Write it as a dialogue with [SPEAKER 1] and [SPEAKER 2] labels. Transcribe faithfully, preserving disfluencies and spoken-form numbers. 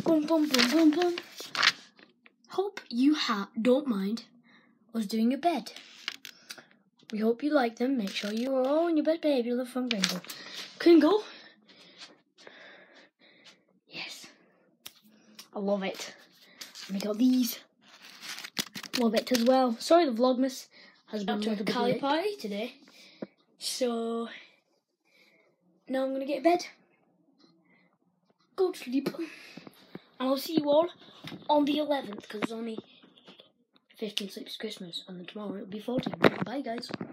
[SPEAKER 1] Boom, boom, boom, boom, boom. Hope you ha don't mind us doing your bed. We hope you like them. Make sure you are all in your best behaviour. Love from Kringle. Kringle. Yes. I love it. And we got these. Love it as well. Sorry the Vlogmas has been a little bit late. Party today. So now I'm going to get to bed. Go to sleep. And I'll see you all on the eleventh because it's only fifteen sleeps Christmas. And then tomorrow it'll be fourteen. Bye guys.